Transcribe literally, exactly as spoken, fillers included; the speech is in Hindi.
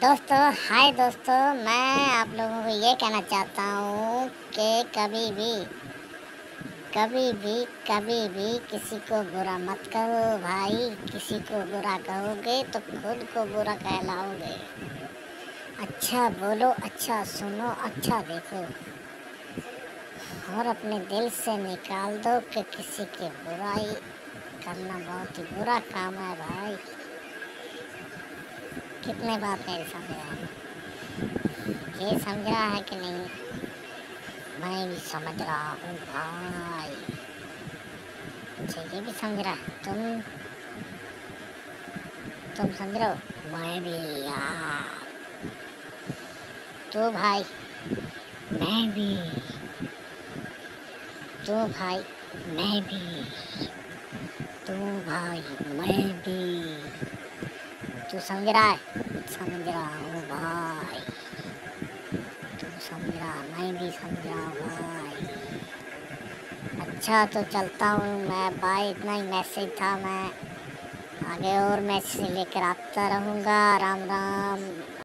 दोस्तों हाय दोस्तों, मैं आप लोगों को ये कहना चाहता हूँ कि कभी भी कभी भी कभी भी किसी को बुरा मत करो भाई। किसी को बुरा कहोगे तो खुद को बुरा कहलाओगे। अच्छा बोलो, अच्छा सुनो, अच्छा देखो और अपने दिल से निकाल दो कि किसी की बुराई करना बहुत ही बुरा काम है भाई। कितने बात मेरी समझ रहा है, ये समझ रहा है कि नहीं? मैं भी समझ रहा हूँ भाई। अच्छा ये भी समझ रहा है, तुम तुम समझ रहे हो, मैं भी यार। तो भाई मैं भी, तो भाई मैं भी, तो भाई मैं भी। तू समझ रहा है? समझ रहा हूँ भाई। तू समझ रहा, मैं भी समझ रहा हूँ भाई। अच्छा तो चलता हूँ मैं भाई, इतना ही मैसेज था। मैं आगे और मैसेज लेकर आता रहूँगा। राम राम।